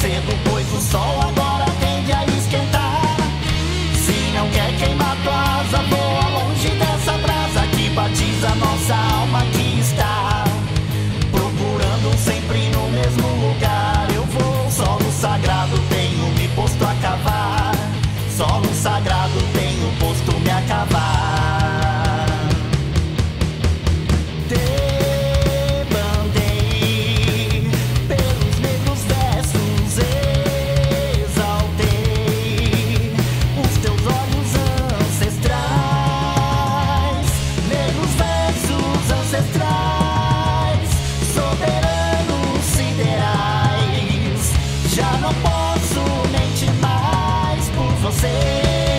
cedo, pois o sol agora tende a esquentar. Se não quer queimar tua asa, voa longe dessa brasa que batiza nossa alma que está procurando sempre no mesmo lugar. Eu vou, solo sagrado tenho me posto a cavar, solo sagrado tenho posto me a cavar. Debandei pelos negros versos, exaltei os teus olhos ancestrais, negros versos ancestrais, soberanos siderais. Já não posso mentir mais por você.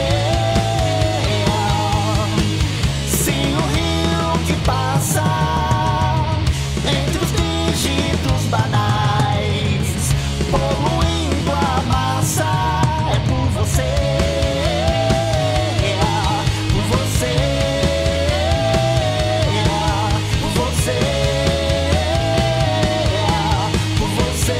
Se o rio que passa entre os dígitos banais, poluindo a massa, é por você, por você, por você, por você.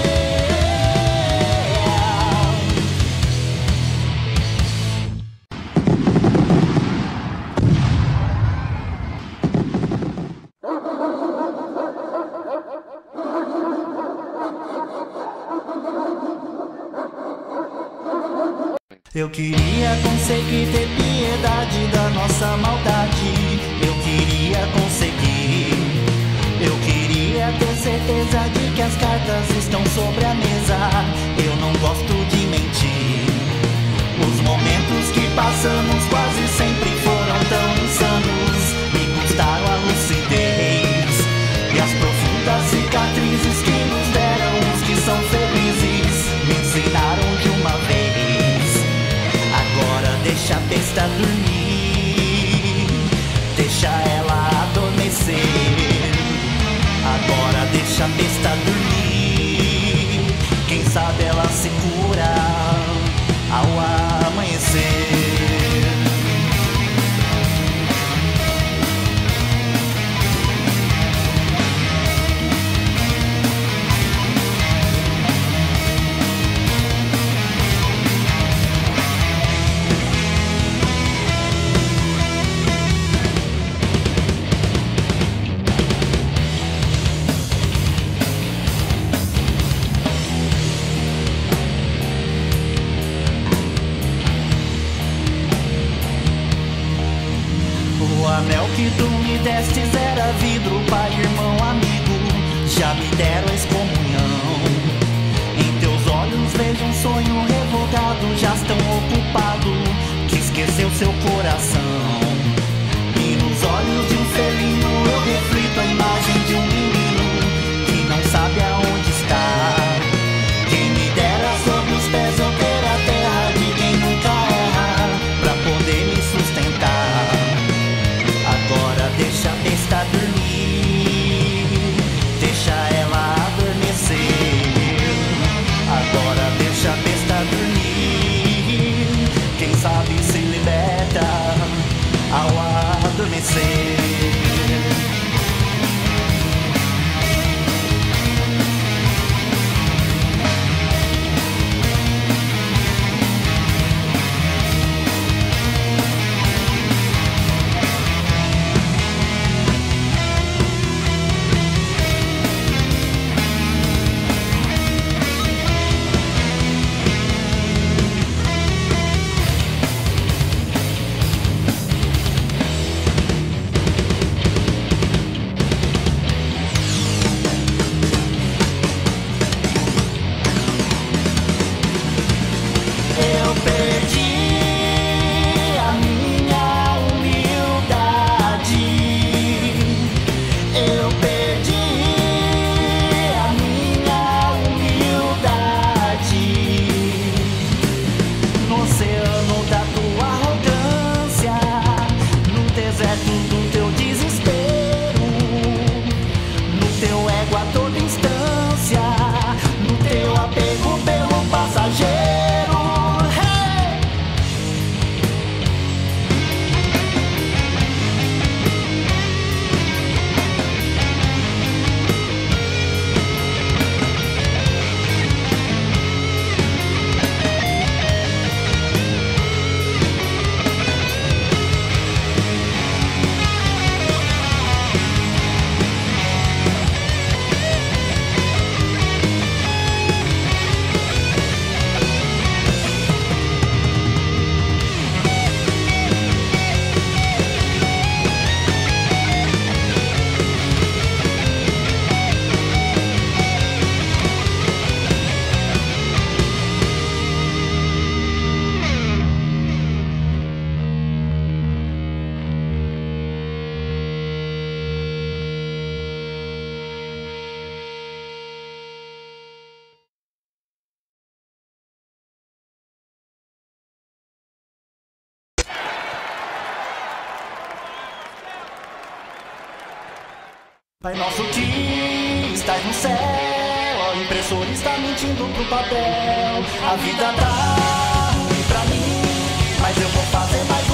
Eu queria conseguir ter piedade da nossa maldade. Eu queria conseguir. Eu queria ter certeza de que as cartas estão sobre a mesa. Eu não gosto de mentir. Os momentos que passamos quase sempre foram tão insanos. Me custaram a lucidez e as profundas cicatrizes que nos deram os que são felizes. Me ensinaram de uma vez. Agora deixa a besta dormir, deixa ela adormecer. Agora deixa a besta dormir, quem sabe ela se cura ao amanhecer. O anel que tu me destes era vidro, pai, irmão, amigo. Já me deram a excomunhão. Em teus olhos vejo um sonho revogado, já tão ocupado que esqueceu seu coração. E nos olhos de um felino eu reflito a imagem de um menino que não sabe aonde está. Quem me dera sobre os pés eu ter a terra de quem nunca erra, pra poder me sustentar. Agora deixa a besta dormir, deixa ela adormecer. Agora deixa a besta dormir, quem sabe se liberta Pai nosso que estás no céu, o impressor está mentindo pro papel. A vida tá ruim pra mim, mas eu vou fazer mais